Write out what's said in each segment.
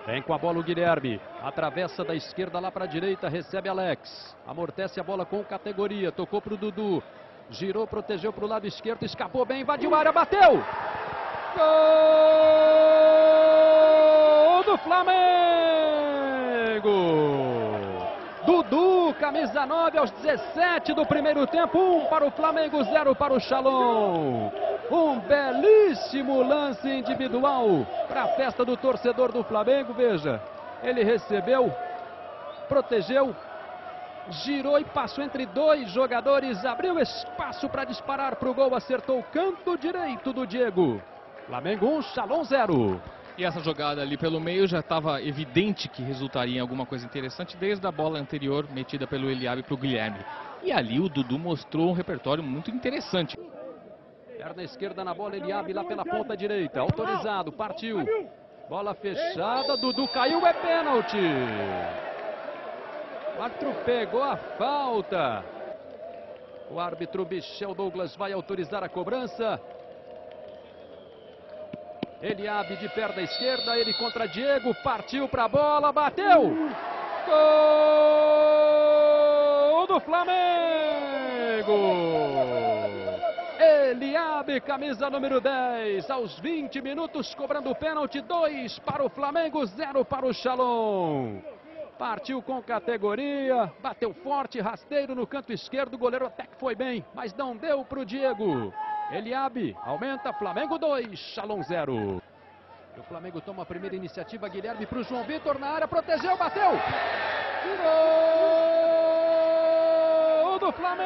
Vem com a bola o Guilherme. Atravessa da esquerda lá para a direita. Recebe Alex. Amortece a bola com categoria. Tocou para o Dudu. Girou, protegeu para o lado esquerdo. Escapou bem, invadiu a área, bateu! Gol do Flamengo! Dudu, camisa 9 aos 17 do primeiro tempo. 1 para o Flamengo, 0 para o Schalon. Um belíssimo lance individual para a festa do torcedor do Flamengo. Veja, ele recebeu, protegeu, girou e passou entre dois jogadores. Abriu espaço para disparar para o gol. Acertou o canto direito do Diego. Flamengo 1, Schalon 0. E essa jogada ali pelo meio já estava evidente que resultaria em alguma coisa interessante desde a bola anterior metida pelo Eliabe para o Guilherme. E ali o Dudu mostrou um repertório muito interessante. Perna esquerda na bola, Eliabe lá pela ponta direita. Autorizado, partiu. Bola fechada, Dudu caiu, é pênalti. O árbitro pegou a falta. O árbitro Michel Douglas vai autorizar a cobrança. Eliabe de perna esquerda, ele contra Diego, partiu para a bola, bateu! Gol do Flamengo! Eliabe, camisa número 10, aos 20 minutos, cobrando o pênalti, 2 para o Flamengo, 0 para o Schalon. Partiu com categoria, bateu forte, rasteiro no canto esquerdo, o goleiro até que foi bem, mas não deu para o Diego. Eliabe aumenta, Flamengo 2, Schalon 0. O Flamengo toma a primeira iniciativa, Guilherme para o João Vitor na área, protegeu, bateu! Gol do Flamengo!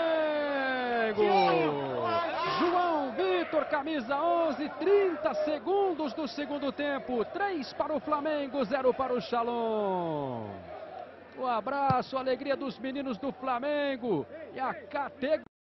João Vitor, camisa 11, 30 segundos do segundo tempo, 3 para o Flamengo, 0 para o Schalon. O abraço, a alegria dos meninos do Flamengo e a categoria.